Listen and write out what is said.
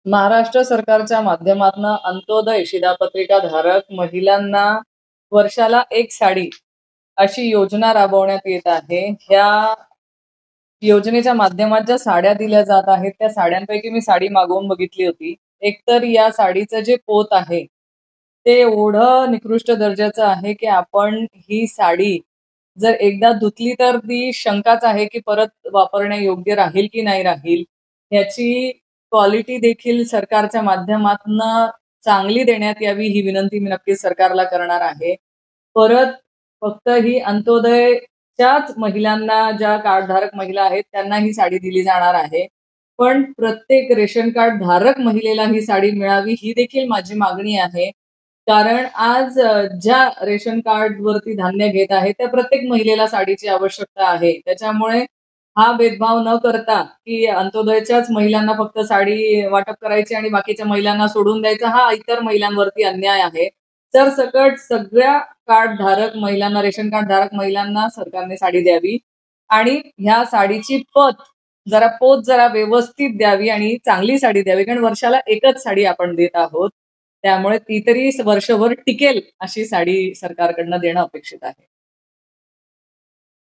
महाराष्ट्र सरकारच्या माध्यमातून अंत्योदय शिधापत्रिका धारक महिलांना वर्षाला एक साडी अशी योजना राबवण्यात येत आहे. ह्या योजनेच्या माध्यमात ज्या साड्या दिल्या जात आहेत त्या साड्यांपैकी मी साडी मागवून बघितली होती. एकतर या साडीचं जे पोत आहे ते एवढं निकृष्ट दर्जाचं आहे की आपण ही साडी जर एकदा धुतली तर ती शंकाच आहे की परत वापरण्यायोग्य राहील की नाही राहील. ह्याची क्वालिटी देखील सरकारच्या माध्यमातून चांगली देण्यात यावी ही विनंती मी नक्कीच सरकारला करणार आहे. परत फक्त ही अंत्योदयच्याच महिलांना, ज्या कार्डधारक महिला आहेत त्यांना ही साडी दिली जाणार आहे. पण प्रत्येक रेशन कार्ड धारक महिलेला ही साडी मिळावी ही देखील माझी मागणी आहे. कारण आज ज्या रेशन कार्डवरती धान्य घेत आहे त्या प्रत्येक महिलेला साडीची आवश्यकता आहे. त्याच्यामुळे हा भेदभाव न करता की अंत्योदयच्याच महिलांना फक्त साडी वाटप करायची आणि बाकीच्या महिलांना सोडून द्यायचा, हा इतर महिलांवरती अन्याय आहे. सरसकट सगळ्या कार्डधारक महिलांना, रेशन कार्ड धारक महिलांना सरकारने साडी द्यावी आणि ह्या साडीची पोत जरा व्यवस्थित द्यावी आणि चांगली साडी द्यावी. कारण वर्षाला एकच साडी आपण देत आहोत. त्यामुळे ती तरी वर्षभर टिकेल अशी साडी सरकारकडनं देणं अपेक्षित आहे.